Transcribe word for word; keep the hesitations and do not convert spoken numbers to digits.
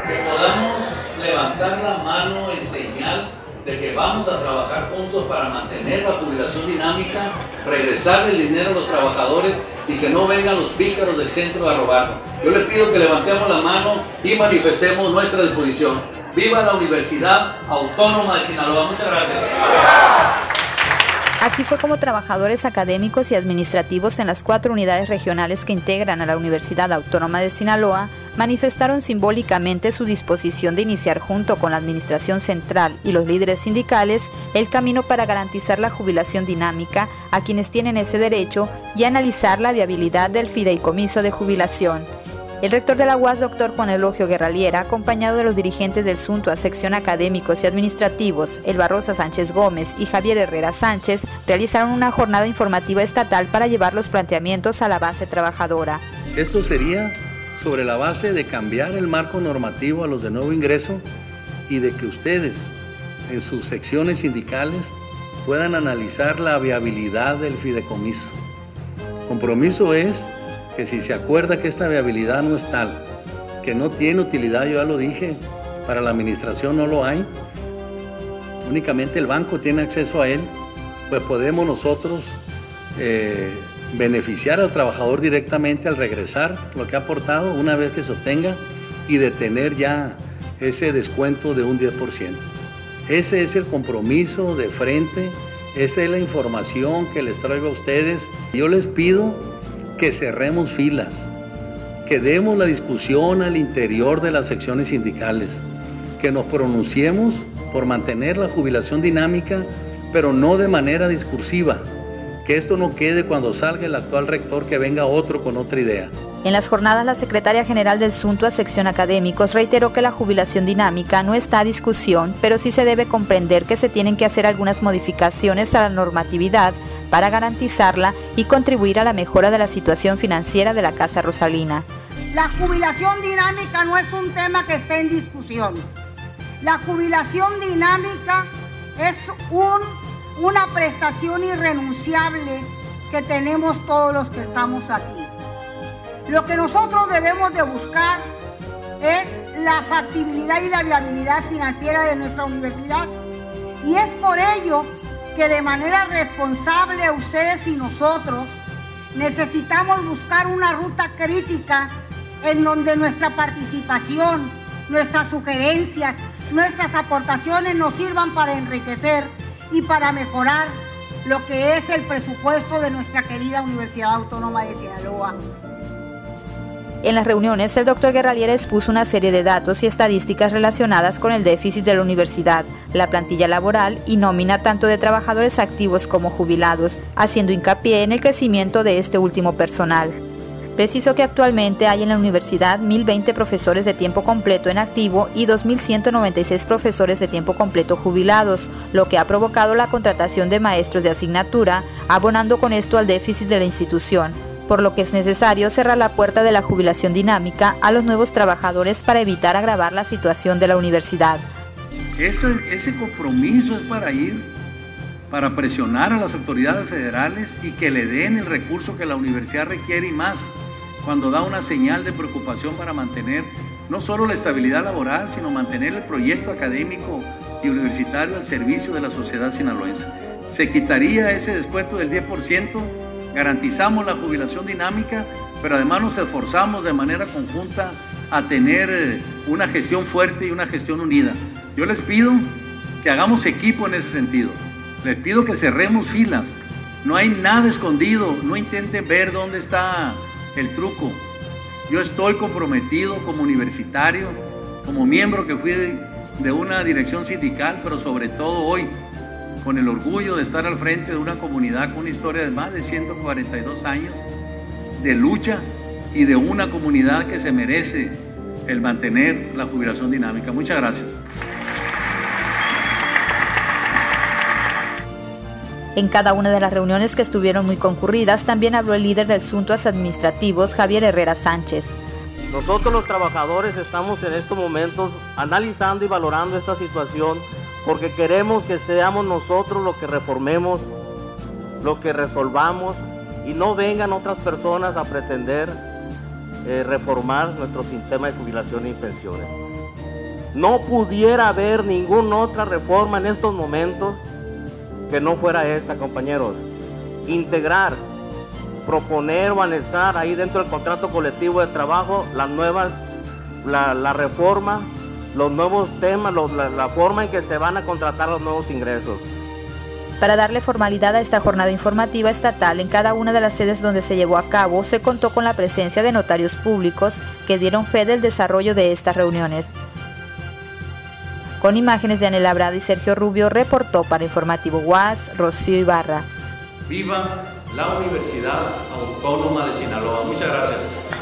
que podamos levantar la mano en señal de que vamos a trabajar juntos para mantener la jubilación dinámica, regresar el dinero a los trabajadores y que no vengan los pícaros del centro a robarlo. Yo les pido que levantemos la mano y manifestemos nuestra disposición. ¡Viva la Universidad Autónoma de Sinaloa! Muchas gracias. Así fue como trabajadores académicos y administrativos en las cuatro unidades regionales que integran a la Universidad Autónoma de Sinaloa manifestaron simbólicamente su disposición de iniciar junto con la Administración Central y los líderes sindicales el camino para garantizar la jubilación dinámica a quienes tienen ese derecho y analizar la viabilidad del fideicomiso de jubilación. El rector de la U A S, doctor Juan Eulogio Guerraliera, acompañado de los dirigentes del SUNTUA, sección académicos y administrativos, Elba Rosa Sánchez Gómez y Javier Herrera Sánchez, realizaron una jornada informativa estatal para llevar los planteamientos a la base trabajadora. Esto sería sobre la base de cambiar el marco normativo a los de nuevo ingreso y de que ustedes, en sus secciones sindicales, puedan analizar la viabilidad del fideicomiso. Compromiso es que si se acuerda que esta viabilidad no es tal, que no tiene utilidad, yo ya lo dije, para la administración no lo hay, únicamente el banco tiene acceso a él, pues podemos nosotros eh, beneficiar al trabajador directamente al regresar lo que ha aportado una vez que se obtenga y detener ya ese descuento de un diez por ciento. Ese es el compromiso de frente, esa es la información que les traigo a ustedes. Yo les pido que cerremos filas, que demos la discusión al interior de las secciones sindicales, que nos pronunciemos por mantener la jubilación dinámica, pero no de manera discursiva, que esto no quede cuando salga el actual rector que venga otro con otra idea. En las jornadas, la secretaria general del SUNTUA, sección académicos, reiteró que la jubilación dinámica no está a discusión, pero sí se debe comprender que se tienen que hacer algunas modificaciones a la normatividad para garantizarla y contribuir a la mejora de la situación financiera de la Casa Rosalina. La jubilación dinámica no es un tema que esté en discusión. La jubilación dinámica es un, una prestación irrenunciable que tenemos todos los que estamos aquí. Lo que nosotros debemos de buscar es la factibilidad y la viabilidad financiera de nuestra universidad. Y es por ello que de manera responsable ustedes y nosotros necesitamos buscar una ruta crítica en donde nuestra participación, nuestras sugerencias, nuestras aportaciones nos sirvan para enriquecer y para mejorar lo que es el presupuesto de nuestra querida Universidad Autónoma de Sinaloa. En las reuniones, el doctor Guerraliera expuso una serie de datos y estadísticas relacionadas con el déficit de la universidad, la plantilla laboral y nómina tanto de trabajadores activos como jubilados, haciendo hincapié en el crecimiento de este último personal. Precisó que actualmente hay en la universidad mil veinte profesores de tiempo completo en activo y dos mil ciento noventa y seis profesores de tiempo completo jubilados, lo que ha provocado la contratación de maestros de asignatura, abonando con esto al déficit de la institución, por lo que es necesario cerrar la puerta de la jubilación dinámica a los nuevos trabajadores para evitar agravar la situación de la universidad. Ese, ese compromiso es para ir, para presionar a las autoridades federales y que le den el recurso que la universidad requiere y más, cuando da una señal de preocupación para mantener no solo la estabilidad laboral, sino mantener el proyecto académico y universitario al servicio de la sociedad sinaloense. Se quitaría ese descuento del diez por ciento, garantizamos la jubilación dinámica, pero además nos esforzamos de manera conjunta a tener una gestión fuerte y una gestión unida. Yo les pido que hagamos equipo en ese sentido. Les pido que cerremos filas. No hay nada escondido, no intenten ver dónde está el truco. Yo estoy comprometido como universitario, como miembro que fui de, de una dirección sindical, pero sobre todo hoy, con el orgullo de estar al frente de una comunidad con una historia de más de ciento cuarenta y dos años de lucha y de una comunidad que se merece el mantener la jubilación dinámica. Muchas gracias. En cada una de las reuniones que estuvieron muy concurridas, también habló el líder del SUNTUA administrativos, Javier Herrera Sánchez. Nosotros los trabajadores estamos en estos momentos analizando y valorando esta situación porque queremos que seamos nosotros los que reformemos, los que resolvamos y no vengan otras personas a pretender eh, reformar nuestro sistema de jubilación y pensiones. No pudiera haber ninguna otra reforma en estos momentos que no fuera esta, compañeros. Integrar, proponer o anexar ahí dentro del contrato colectivo de trabajo las nuevas, la, la reforma, los nuevos temas, los, la, la forma en que se van a contratar los nuevos ingresos. Para darle formalidad a esta jornada informativa estatal, en cada una de las sedes donde se llevó a cabo, se contó con la presencia de notarios públicos que dieron fe del desarrollo de estas reuniones. Con imágenes de Anela Brada y Sergio Rubio, reportó para Informativo U A S, Rocío Ibarra. ¡Viva la Universidad Autónoma de Sinaloa! Muchas gracias.